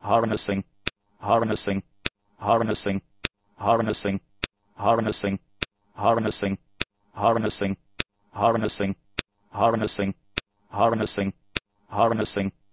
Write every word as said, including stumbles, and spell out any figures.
harnessing, harnessing, harnessing, harnessing, harnessing, harnessing, harnessing, harnessing, harnessing, harnessing, harnessing,